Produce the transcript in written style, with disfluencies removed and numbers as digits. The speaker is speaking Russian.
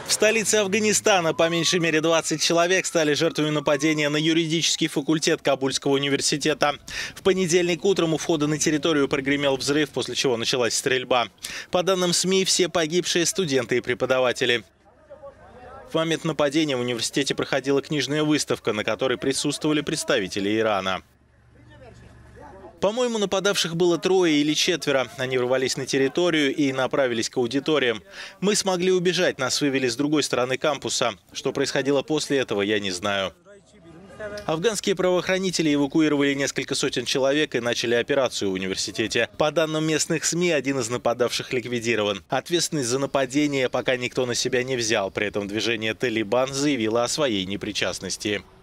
В столице Афганистана по меньшей мере 20 человек стали жертвами нападения на юридический факультет Кабульского университета. В понедельник утром у входа на территорию прогремел взрыв, после чего началась стрельба. По данным СМИ, все погибшие студенты и преподаватели. В момент нападения в университете проходила книжная выставка, на которой присутствовали представители Ирана. По-моему, нападавших было 3 или 4. Они ворвались на территорию и направились к аудиториям. Мы смогли убежать, нас вывели с другой стороны кампуса. Что происходило после этого, я не знаю. Афганские правоохранители эвакуировали несколько сотен человек и начали операцию в университете. По данным местных СМИ, один из нападавших ликвидирован. Ответственность за нападение пока никто на себя не взял. При этом движение «Талибан» заявило о своей непричастности.